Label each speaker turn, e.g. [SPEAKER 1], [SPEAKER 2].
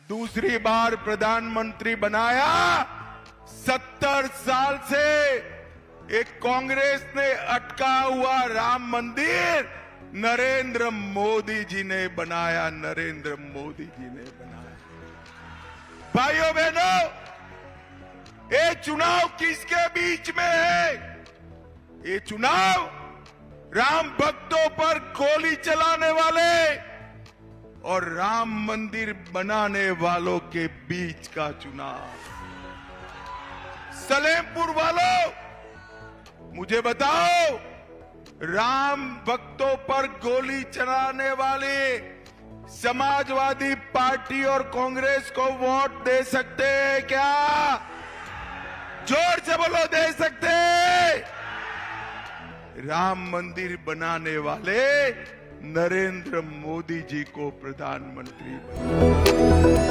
[SPEAKER 1] दूसरी बार प्रधानमंत्री बनाया। 70 साल से एक कांग्रेस ने अटका हुआ राम मंदिर नरेंद्र मोदी जी ने बनाया, नरेंद्र मोदी जी ने बनाया। भाइयों बहनों, ये चुनाव किसके बीच में है? ये चुनाव राम भक्तों पर गोली चलाने वाले और राम मंदिर बनाने वालों के बीच का चुनाव। सलेमपुर वालों, मुझे बताओ, राम भक्तों पर गोली चलाने वाले समाजवादी पार्टी और कांग्रेस को वोट दे सकते हैं क्या? जोर से बोलो, दे सकते हैं? राम मंदिर बनाने वाले नरेंद्र मोदी जी को प्रधानमंत्री बनाया।